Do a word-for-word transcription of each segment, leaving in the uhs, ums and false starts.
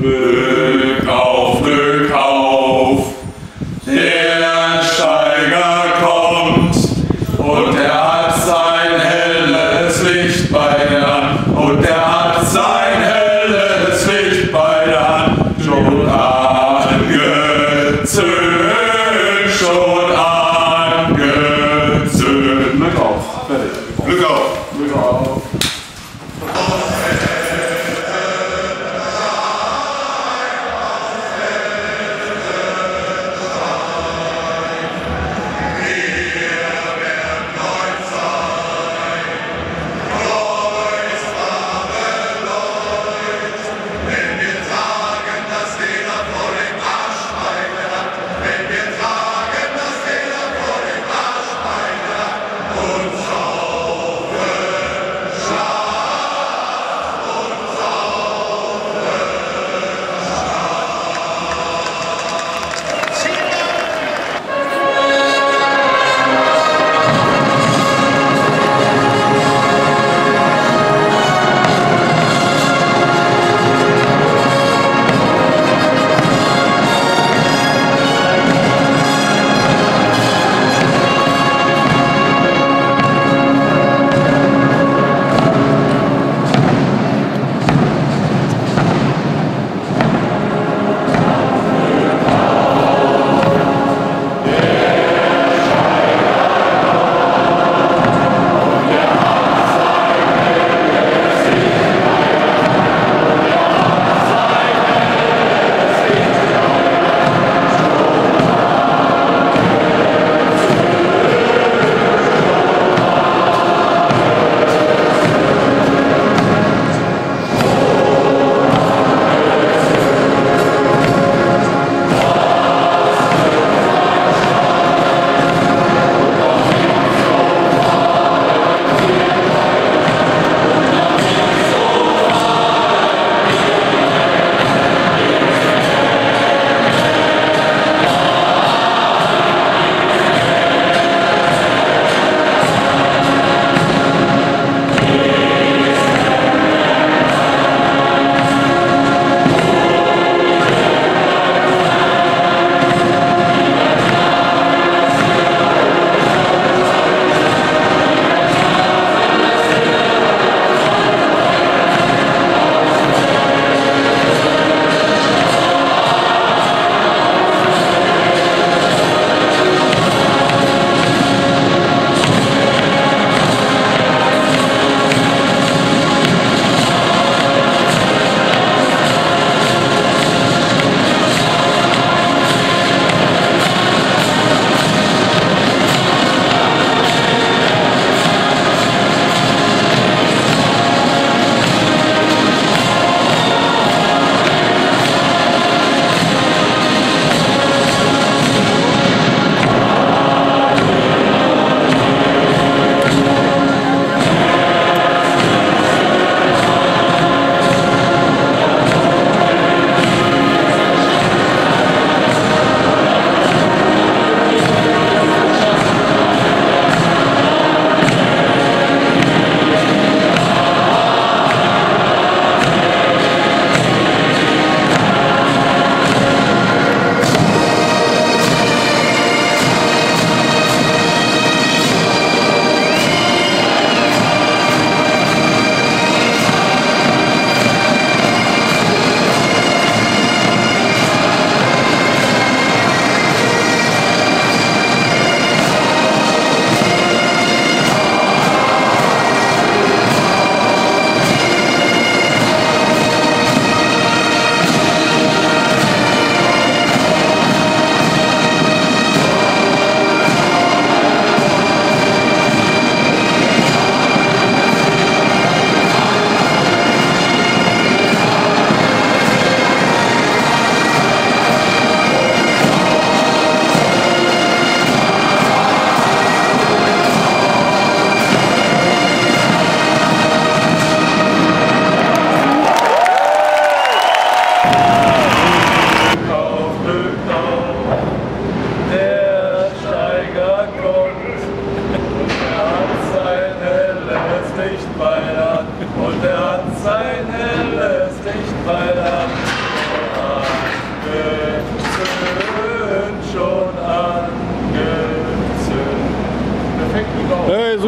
Glück auf, Glück auf, der Steiger kommt und er hat sein helles Licht bei der Hand und er hat sein helles Licht bei der Hand schon angezündet, schon angezündet. Glück auf, fertig. Glück auf. Glück auf. Wenn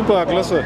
Super, klasse.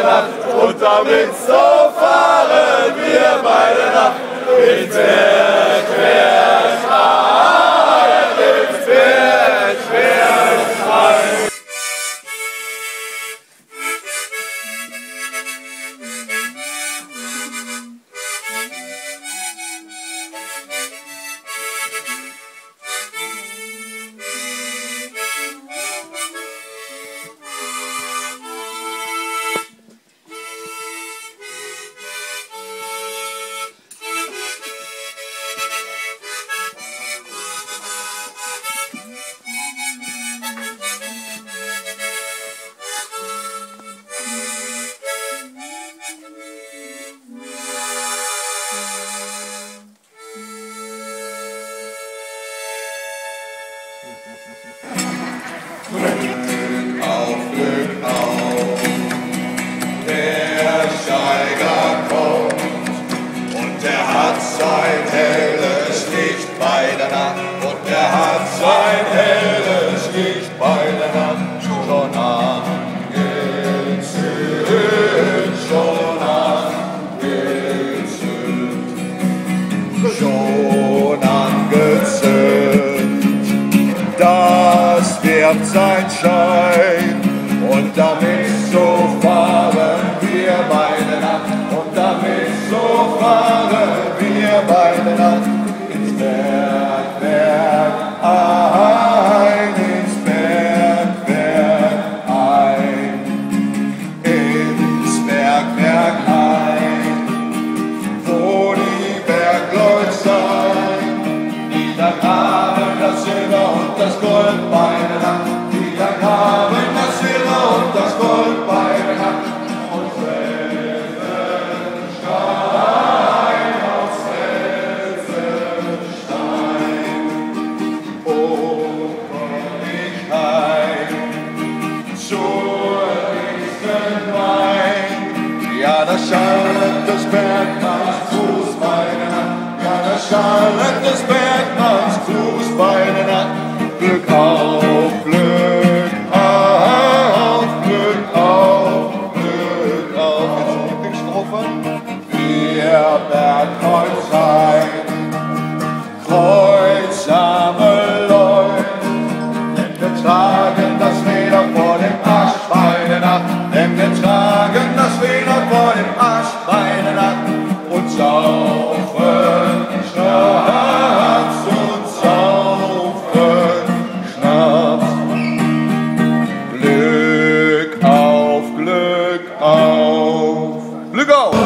Nacht. Und damit so fahren wir beide Nacht ins Bergwerk ein, ins Bergwerk ein. Glück auf, Glück auf, der Steiger kommt und der hat sein helles Licht bei der Nacht und der hat sein helles Licht bei der Nacht schon angezündet, schon angezündet, schon angezündet. Das wirft sein Schein und damit so fahren wir beide Nacht und damit so fahren wir beide Nacht ins Bergwerk ein, ins Bergwerk ein, ins Bergwerk ein, wo die Bergleute sein, die dann haben das Silber und das Gold bei der Nacht, die dann haben das Silber und das Gold bei der Nacht. Aus Felsenstein, aus Felsenstein, oh, komm ich heim zur nächsten Wein. Ja, das schallet des Bergmanns Fuß bei der Nacht, ja, das schallet des Bergmanns Fuß bei der Nacht. Glück auf, Glück auf, Glück auf, Glück auf. Jetzt die Lieblingsstrophe. Wir Bergkreuz sein, kreutsame Leute, denn wir tragen das Leder vor dem Arsch bei der Nacht, denn wir tragen das Leder vor dem Arsch bei der Nacht und saufen Schnaps und saufen Schnaps. Glück auf, Glück auf, Glück auf!